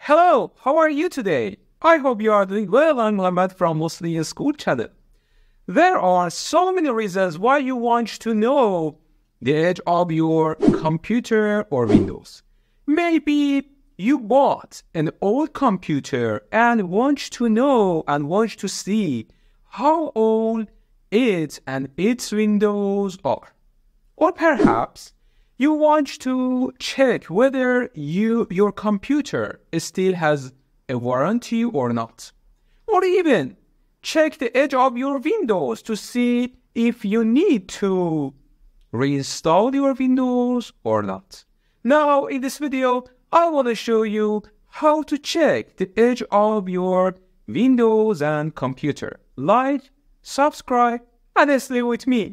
Hello, how are you today? I hope you are doing well. I'm Lamat from moslehischool channel. There are so many reasons why you want to know the age of your computer or Windows. Maybe you bought an old computer and want to know and want to see how old it and its Windows are. Or perhaps you want to check whether your computer still has a warranty or not. Or even check the age of your Windows to see if you need to reinstall your Windows or not. Now, in this video, I want to show you how to check the age of your Windows and computer. Like, subscribe, and stay with me.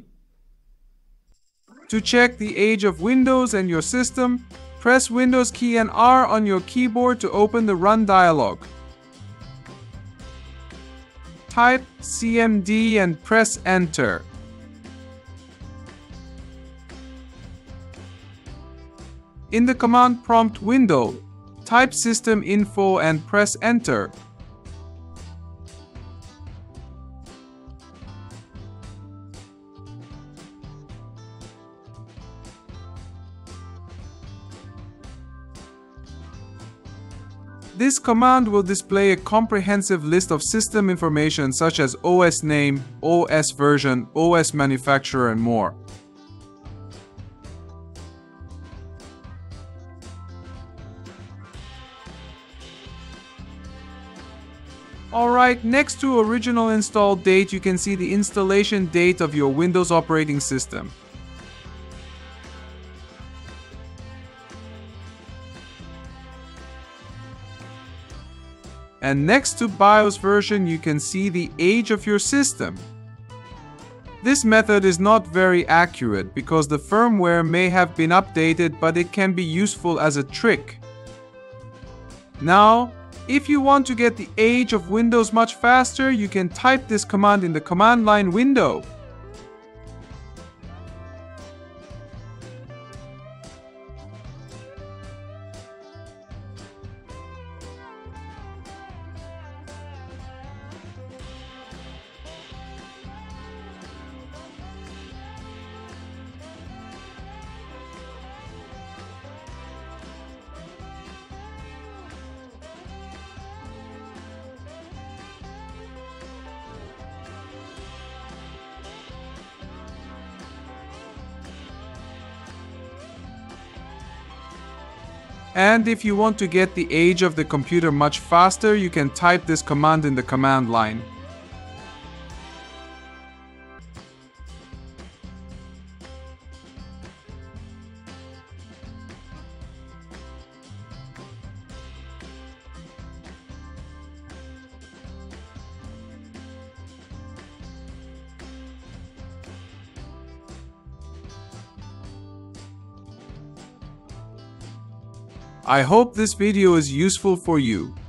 To check the age of Windows and your system, press Windows key and R on your keyboard to open the Run dialog. Type CMD and press Enter. In the command prompt window, type System Info and press Enter. This command will display a comprehensive list of system information such as OS name, OS version, OS manufacturer, and more. Alright, next to original install date, you can see the installation date of your Windows operating system. And next to BIOS version, you can see the age of your system. This method is not very accurate because the firmware may have been updated, but it can be useful as a trick. Now, if you want to get the age of Windows much faster, you can type this command in the command line window. And if you want to get the age of the computer much faster, you can type this command in the command line. I hope this video is useful for you.